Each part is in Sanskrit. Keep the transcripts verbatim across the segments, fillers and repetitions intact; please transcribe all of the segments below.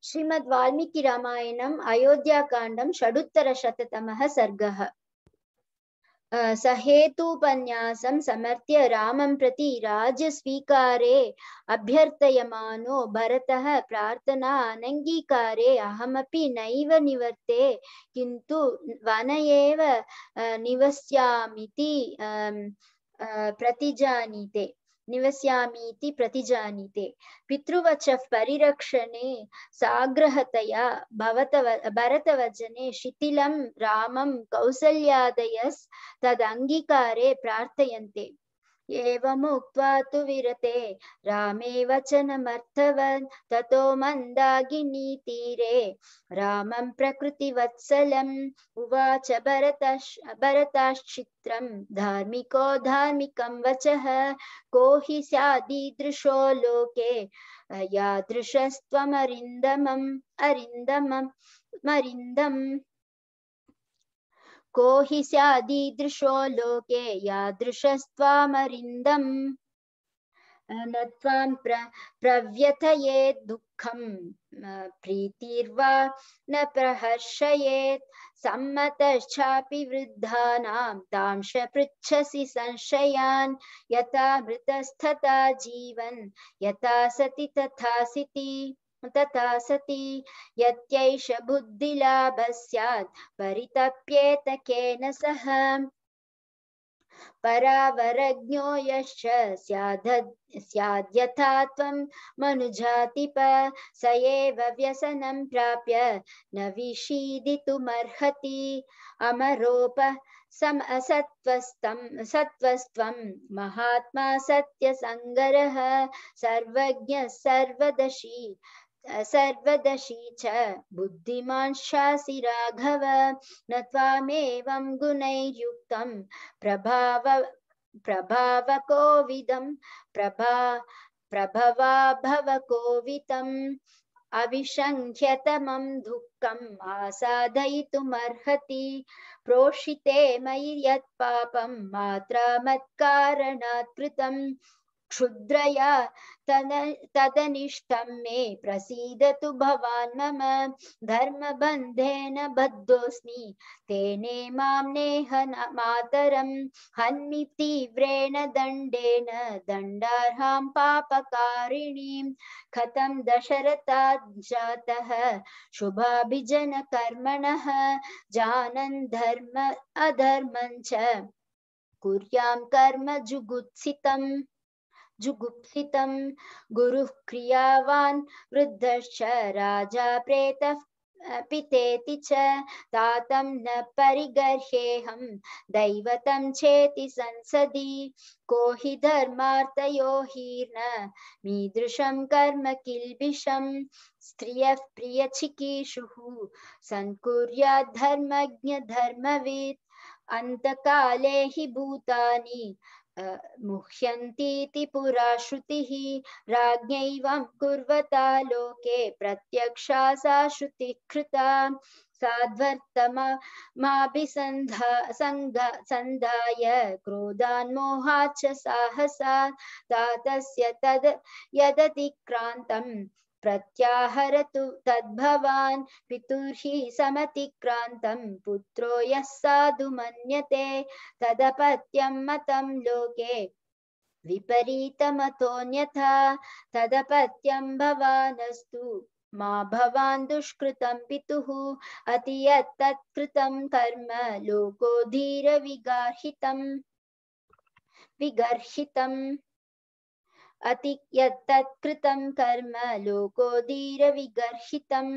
श्रीमद् वाल्मीकि रामायणम् अयोध्याकाण्डं षडुत्तरशततमः सर्गः। सहेतुपन्यासं समर्थ्य रामं प्रति राज्यस्वीकारे अभ्यर्थयमानो भरतः प्रार्थना अनङ्गीकारे अहमपि नैव निवर्ते किन्तु वन एव निवस्यामीति प्रतिजानीते निवस्यामीति प्रतिजानीते। पितृवचः परिरक्षणे साग्रहतया भवतव भरतवचने शिथिलं रामं कौसल्यादयस् तदङ्गीकारे प्रार्थयन्ते। एवमुक्त्वा तु विरते रामे वचनमर्थवन् ततो मन्दाकिनी तीरे रामं प्रकृतिवत्सलम् उवाच भरतश् भरताश्चित्रं धार्मिको धार्मिकं वचः को हि स्यादीदृशो लोके यादृशस्त्वमरिन्दमम् अरिन्दमम् मरिन्दम् को हि स्यादीदृशो लोके यादृशस्त्वामरिन्दम् न त्वां प्र प्रव्यथयेत् दुःखं प्रीतिर्वा न प्रहर्षयेत् सम्मतश्चापि वृद्धानां तांश पृच्छसि संशयान् यथा मृतस्तथा जीवन् यथा सति तथा सिति तथा सति यत्यैष बुद्धिलाभः स्यात् परितप्येत केन सह परावरज्ञो यश्च स्याद्यथा त्वं मनुजातिप स एव व्यसनं प्राप्य न विषीदितुमर्हति अमरोप सम असत्वस्तं सत्वस्त्वं महात्मा सत्यसङ्गरः सर्वज्ञ सर्वदशी सर्वदशी च बुद्धिमान् शासि राघव न त्वामेवं गुणैर्युक्तं प्रभाव प्रभावकोविदं प्रभा प्रभवा भवकोवितम् अविशङ्ख्यतमं दुःखम् आसादयितुमर्हति प्रोषिते मयि यत् पापं मात्रा मत्कारणात् कृतं क्षुद्रया तदनिष्टं मे प्रसीदतु भवान् मम धर्मबन्धेन बद्धोऽस्मि तेने मां नेह मातरं हन्मि तीव्रेण दण्डेन दण्डार्हां पापकारिणीं कथं दशरथात् जातः शुभाभिजनकर्मणः जानन् धर्म अधर्मं च कुर्यां कर्म जुगुप्सितम् जुगुप्सितं गुरुः क्रियावान् वृद्धश्च राजा प्रेतः पितेति च तातं न परिगर्ह्येऽहं दैवतं चेति संसदि को हि धर्मार्थयो हीर्न मीदृशं कर्म किल्बिषं स्त्रियः प्रियचिकीर्षुः सन्कुर्यात् धर्मज्ञ धर्मवित् अन्तकाले हि भूतानि मुह्यन्तीति पुरा श्रुतिः राज्ञैवं कुर्वता लोके प्रत्यक्षा सा श्रुतिः कृता साध्वर्तमाभिसन्धाय क्रोधान्मोहाच्च साहसात् तातस्य तद् यदतिक्रान्तं प्रत्याहरतु तद्भवान् पितुर्हि समतिक्रान्तं पुत्रो यः साधु मन्यते तदपत्यं मतं लोके विपरीतमतोऽन्यथा तदपत्यं भवानस्तु मा भवान् दुष्कृतं पितुः अति यत्तत्कृतं कर्म लोको धीर विगार्हितं विगर्हितम् अति यत्तत्कृतं कर्म लोको धीर विगर्हितम्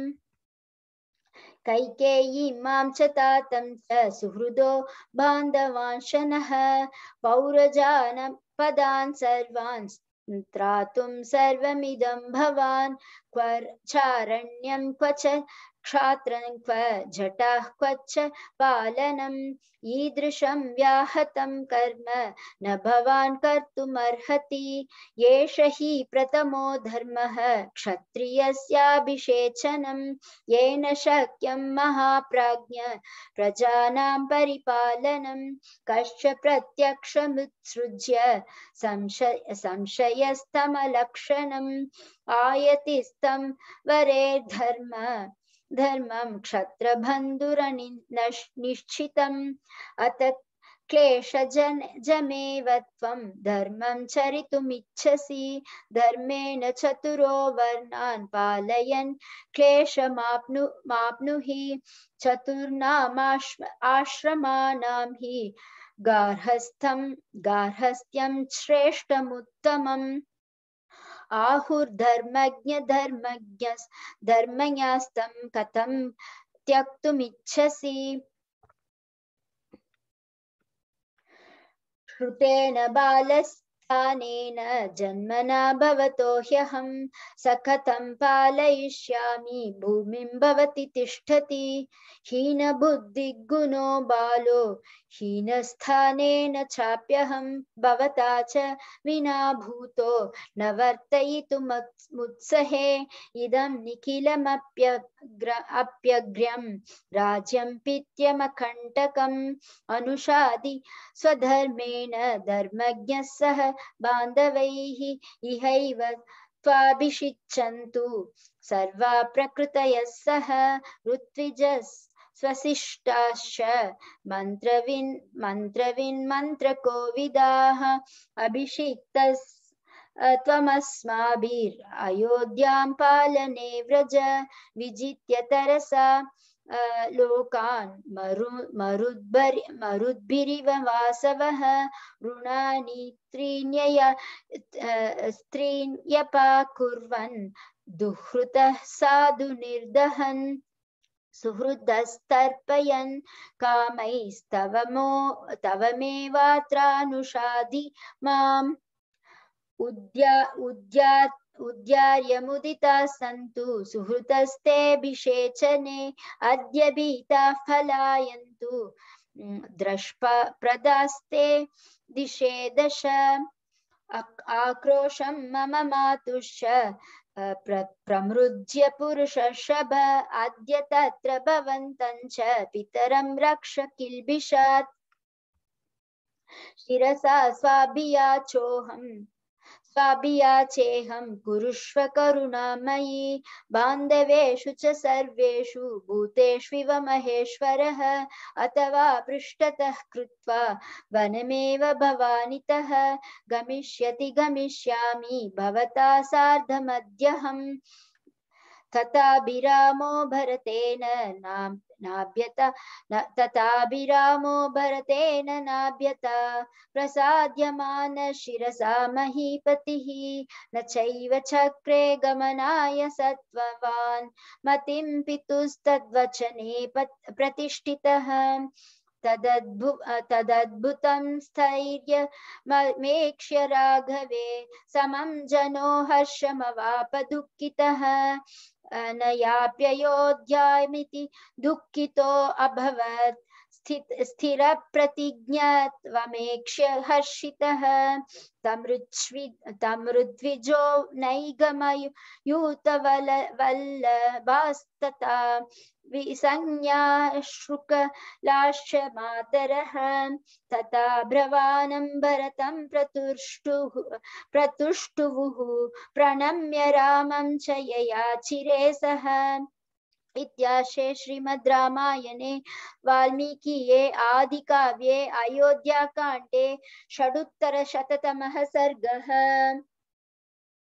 कैकेयी मां च तातं च सुहृदो बान्धवांशनः पौरजान पदान् सर्वान् त्रातुं सर्वमिदं भवान् क्व चारण्यं क्व च क्षात्रं क्व जटाः क्वच पालनम् ईदृशं व्याहतं कर्म न भवान् कर्तुमर्हति एष हि प्रथमो धर्मः क्षत्रियस्याभिषेचनं येन शक्यं महाप्राज्ञ प्रजानां परिपालनं कश्च प्रत्यक्षमुत्सृज्य संशय संशयस्तमलक्षणम् आयतिस्तं वरे धर्म धर्मं क्षत्रबन्धुरनि निश्चितम् अत क्लेशजन जमेव त्वं धर्मं चरितुमिच्छसि धर्मेण चतुरो वर्णान् पालयन् क्लेशमाप्नु माप्नुहि चतुर्णामाश्र आश्रमाणां हि गार्हस्थं गार्हस्थ्यं श्रेष्ठमुत्तमम् आहुर्धर्मज्ञ धर्मज्ञस् धर्मज्ञस्तं कथं त्यक्तुमिच्छसि श्रुतेन बालस्थानेन जन्मना भवतो ह्यहं स कथं पालयिष्यामि भूमिं भवति तिष्ठति हीनबुद्धिगुणो बालो हीनस्थानेन चाप्यहं भवता च विना भूतो न वर्तयितुमुत्सहे इदं निखिलमप्यग्र्यं राज्यं पित्यमकण्टकम् अनुषादि स्वधर्मेण धर्मज्ञः सह बान्धवैः इहैव त्वाभिषिच्यन्तु सर्वा प्रकृतयः सह ऋत्विजः स्वशिष्टाश्च मन्त्रविन् मन्त्रविन् मन्त्रकोविदाः अभिषिक्तः त्वमस्माभिर् अयोध्यां पालने व्रज विजित्य तरसा लोकान् मरु मरुद्भरि मरुद्भिरिव वासवः ऋणानि त्रीण्यय त्रीण्यपाकुर्वन् दुःहृतः साधु निर्दहन् सुहृदस्तर्पयन् कामैस्तवमो तवमेवात्रानुषाधि माम् उद्या उद्या उद्यार्यमुदिताः सन्तु सुहृतस्तेऽभिषेचने अद्य भीताः फलायन्तु द्रष्पा प्रदास्ते दिशे दश आक्रोशं मम मातुश्च प्र प्रमृज्य पुरुषशभ अद्य तत्र भवन्तं च पितरं रक्ष किल्बिषात् शिरसा स्वाभियाचोऽहम् स्वाभियाचेऽहं कुरुष्व करुणामयि बान्धवेषु च सर्वेषु भूतेष्विव महेश्वरः अथवा पृष्ठतः कृत्वा वनमेव भवानितः गमिष्यति गमिष्यामि भवता सार्धमद्यहम् तथाभिरामो भरतेन नाभ्यता तथाभिरामो भरतेन नाभ्यता प्रसाद्यमान शिरसा महीपतिः न चैव चक्रे गमनाय सत्त्ववान् मतिं पितुस्तद्वचने प्रतिष्ठितः तदद्भु तदद्भुतं स्थैर्यमेक्ष्य राघवे समं जनो हर्षमवाप दुःखितः अनयाप्ययोध्यामिति दुःखितो अभवत् स्थिरप्रतिज्ञत्वमेक्ष्य हर्षितः तमृद्विजो नैगमयूतवल्लभास्तथा विसंज्ञाश्रुकलाश्च मातरः तथा ब्रवानं भरतं प्रतुष्टुः प्रतुष्टुवुः प्रणम्य रामं च यया चिरे सह इत्याशे श्रीमद् रामायणे वाल्मीकिये आदिकाव्ये अयोध्याकाण्डे षडुत्तरशततमः सर्गः।